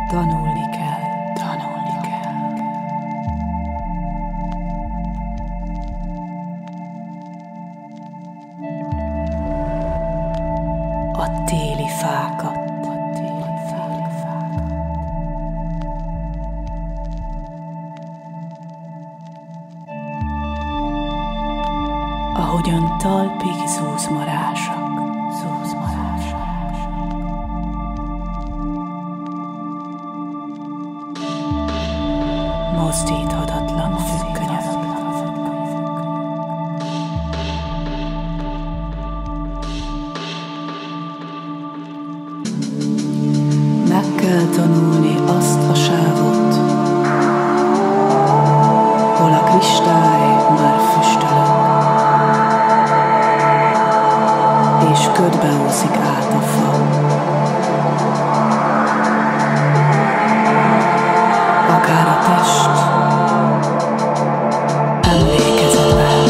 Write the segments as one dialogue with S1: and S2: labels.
S1: Tanulni kell, tanulni kell. A téli fákat, ahogyan talpig zúzmarásak, mozdíthatatlan függönyök. Meg kell tanulni azt a sávot, hol a kristály már füstölök, és ködbe úszik át a fa. Akár a test emlékezetben.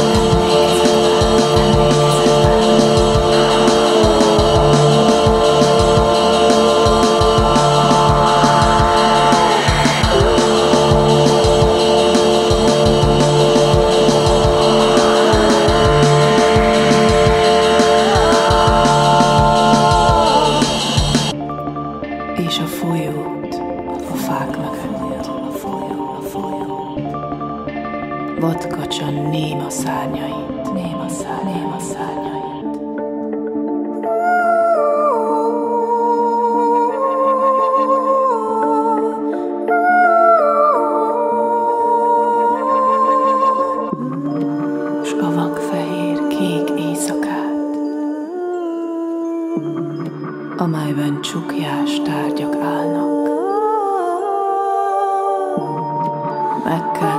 S1: És a folyót a fák mögött. Vadkacsa néma szárnyait, néma szárnyait. S a vakfehér kék éjszakát, amelyben csuklyás tárgyak állnak. Meg kell